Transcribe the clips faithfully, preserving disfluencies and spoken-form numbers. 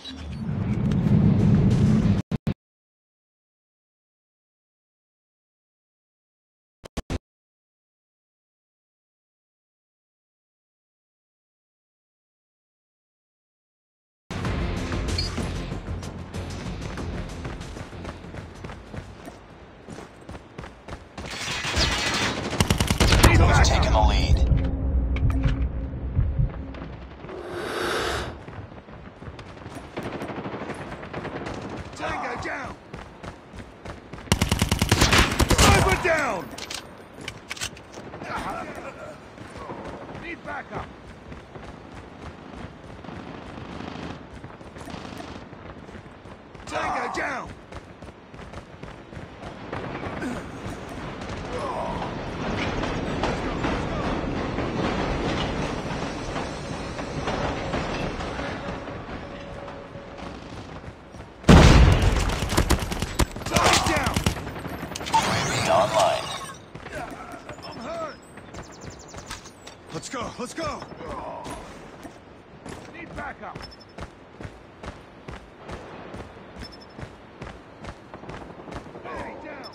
Taking the lead. Tango down! Sniper down! Need backup. Tango down! Online. I'm hurt. Let's go, let's go. Need backup. Enemy down.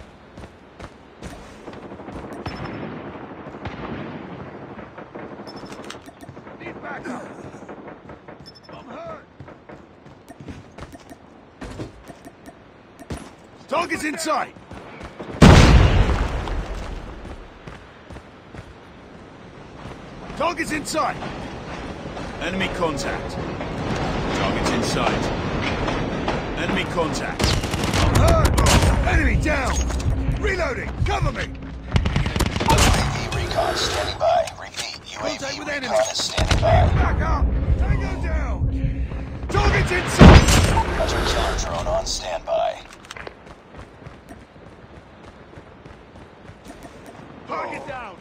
Need backup. I'm hurt. Target's in sight. Target's in sight! Enemy contact. Target's in sight. Enemy contact. I'm hurt! Enemy down! Reloading! Cover me! U A V recon standing by. Repeat, U A V Contact with recon enemy. is standing by. Back up! Tango down! Target's in sight! Hunter killer drone on standby. Target down!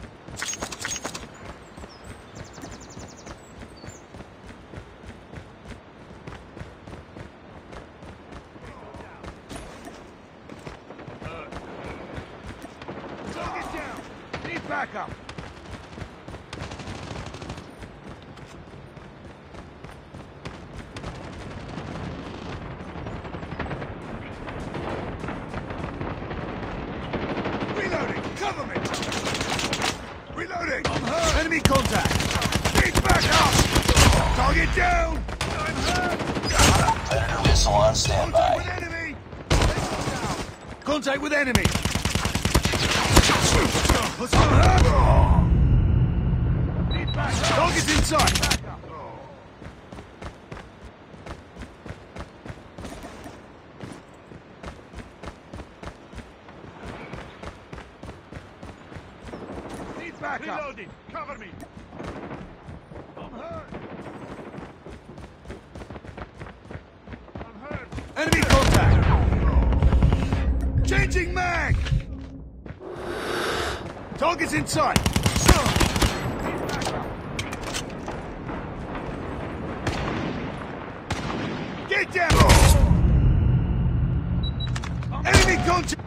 Target down! Need backup! Reloading! Cover me! Reloading! I'm hurt! Enemy contact! Need backup! Target down! I'm hurt! Predator missile on standby. Contact with enemy! Contact with enemy! Let's go! Need backup! Target's inside! Need backup! Reloading! Cover me! I'm hurt! I'm hurt! Enemy contact! Changing mag! Target's in sight! Get down! Enemy contact!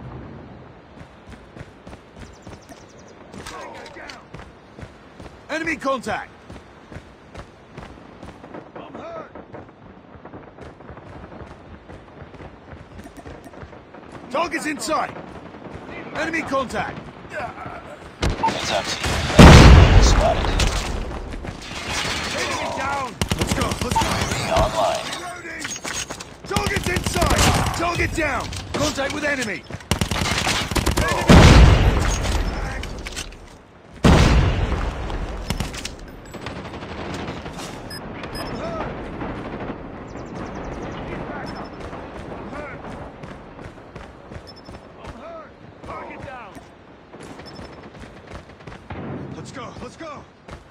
Enemy contact! I'm hurt! Target's in sight! Enemy contact! Heads up team. Enemy spotted. Enemy down! Let's go, let's go! U A V online. Reloading! Target's inside! Target down! Contact with enemy! I'm hurt! Need backup! I'm hurt! I'm hurt! Target down! Let's go, let's go!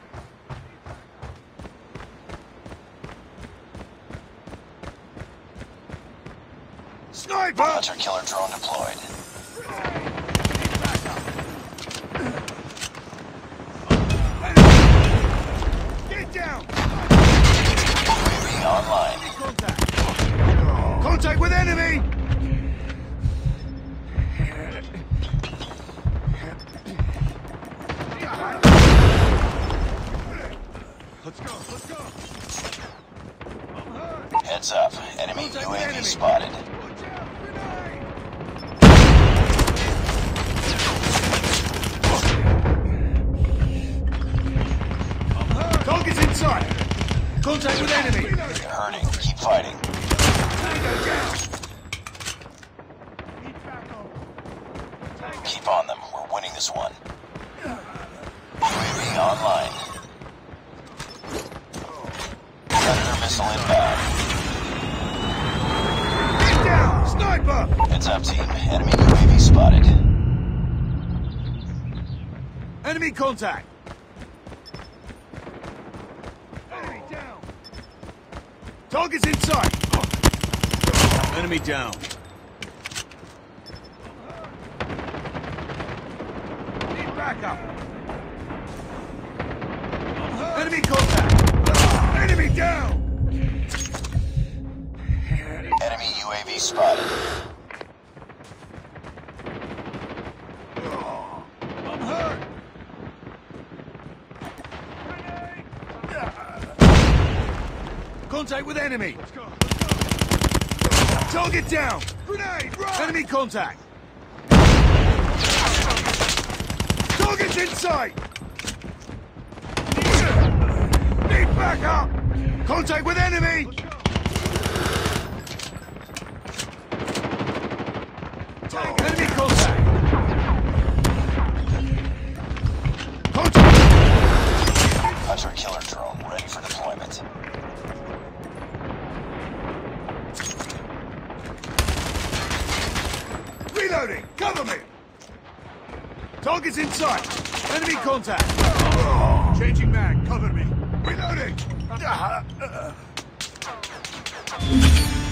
Sniper! Hunter killer drone deployed. Get down! U A V online. Contact! Contact with enemy! Let's go, let's go! I'm hurt! Heads up. Enemy Contact U with A V enemy. spotted. Watch out! Grenade! I'm hurt! Target's inside. Contact with enemy. You're hurting. Keep fighting. Tango down! Need backup. Keep on them. We're winning this one. U A V online. Predator missile inbound. Get down! Sniper! Heads up, team. Enemy U A V spotted. Enemy contact. Enemy down! Target's inside. Enemy down. Need backup! Enemy contact. Enemy down! Enemy U A V spotted. I'm hurt! Contact with enemy. Let's go! Let's go! Target down. Grenade! Run! Enemy contact. Target's inside! Need backup! Contact with enemy. Enemy contact. Contact. Hunter killer drone ready for deployment. Reloading! Cover me! Target's inside. Enemy contact. Changing mag, cover me! Reloading!